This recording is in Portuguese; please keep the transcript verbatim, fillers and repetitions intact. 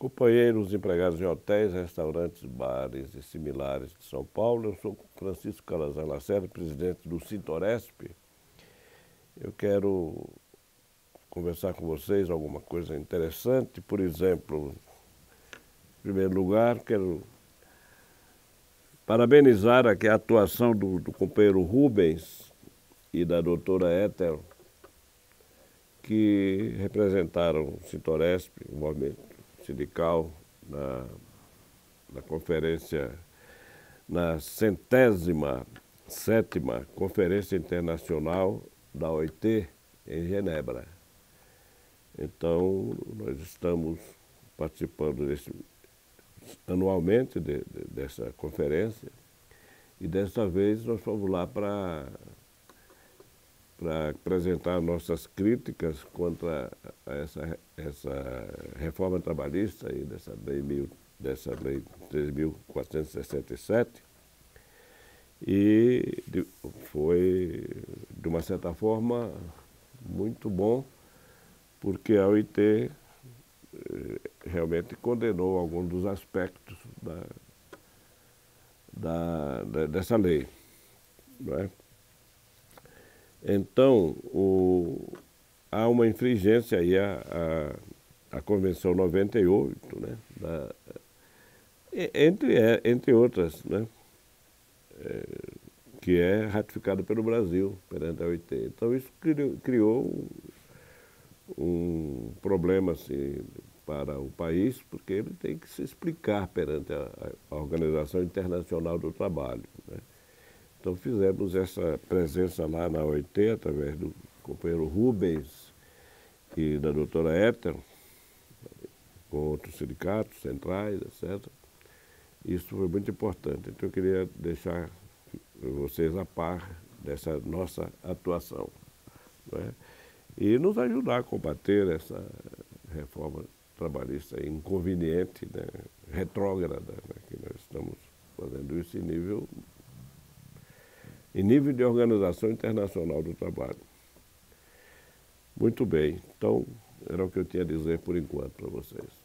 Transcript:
Companheiros empregados em hotéis, restaurantes, bares e similares de São Paulo, eu sou Francisco Calazans Lacerda, presidente do Sintoresp. Eu quero conversar com vocês alguma coisa interessante. Por exemplo, em primeiro lugar, quero parabenizar aqui a atuação do, do companheiro Rubens e da doutora Éter, que representaram o Sintoresp, o movimento sindical, na, na conferência, na centésima sétima Conferência Internacional da O I T em Genebra. Então, nós estamos participando desse, anualmente de, de, dessa conferência, e dessa vez nós fomos lá para para apresentar nossas críticas contra essa, essa reforma trabalhista e dessa lei, mil, dessa lei três mil quatrocentos e sessenta e sete. E de, foi, de uma certa forma, muito bom, porque a O I T eh, realmente condenou alguns dos aspectos da, da, da, dessa lei, não é? Então, o, há uma infringência aí à, à, à Convenção noventa e oito, né, da, entre, entre outras, né, é, que é ratificada pelo Brasil perante a O I T. Então, isso criou, criou um, um problema assim, para o país, porque ele tem que se explicar perante a, a Organização Internacional do Trabalho, né? Então fizemos essa presença lá na O I T, através do companheiro Rubens e da doutora Éter, com outros sindicatos, centrais, etcétera. Isso foi muito importante. Então eu queria deixar vocês a par dessa nossa atuação, não é? E nos ajudar a combater essa reforma trabalhista inconveniente, né, retrógrada, né, que nós estamos fazendo isso em nível em nível de Organização Internacional do Trabalho. Muito bem. Então, era o que eu tinha a dizer por enquanto para vocês.